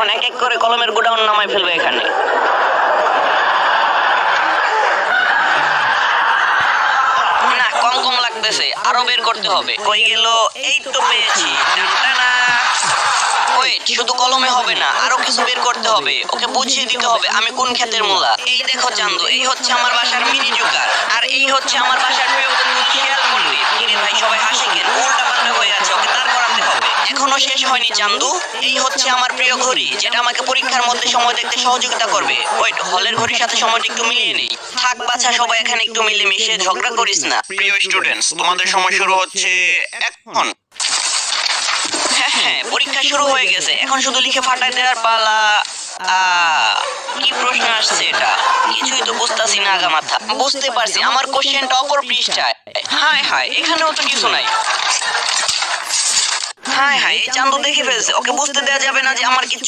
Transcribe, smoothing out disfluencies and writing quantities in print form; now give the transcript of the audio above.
এখন এক এক করে কলমের গোডাউন নামায় ফেলবে এখানে। না, কম কম লাগতেছে, আরো বের করতে হবে। কই গেল? এই তো পেয়েছি। টানটানা। ওয়েট, শুধু কলমে হবে না, আরো কিছু বের করতে হবে। ওকে বুঝিয়ে দিতে হবে আমি কোন ক্ষেতের মূলা। এই দেখো চান্দু, এই হচ্ছে আমার বাসার মিনি জোকার, আর এই হচ্ছে আমার বাসার প্রিয় বন্ধু খেয়াল করবি। কিরে ভাই, সবাই হাসে কেন? উল্টা পাল্টা হয়ে আছে, ওকে দাঁড় করাতে হবে। এখনো শেষ হয়নি চান্দু। এই হচ্ছে আমার প্রিয় ঘড়ি, যেটা আমাকে পরীক্ষার মধ্যে সময় দেখতে সহযোগিতা করবে। ওয়েট, হলের ঘড়ির সাথে সময়টা একটু মিলিয়ে নেই। থাক বাছা, সবাই এখানে একটু মিলেমিশে ঝগড়া করিস না। প্রিয় স্টুডেন্টস, তোমাদের সময় শুরু হচ্ছে এখন। হ্যাঁ হ্যাঁ, পরীক্ষা শুরু হয়ে গেছে, এখন শুধু লিখে ফাটাই দেওয়ার পালা। কি প্রশ্ন আসছে এটা? কিছুই তো বুঝতাছি না আগা মাথা। বুঝতে পারছি, আমার কোশ্চেনটা অপর পৃষ্ঠায়। হায় হায়, এখানেও তো কিছু নাই। হায় হায়, এই চান্দু দেখে ফেলছে, ওকে বুঝতে দেওয়া যাবে না যে আমার কিছু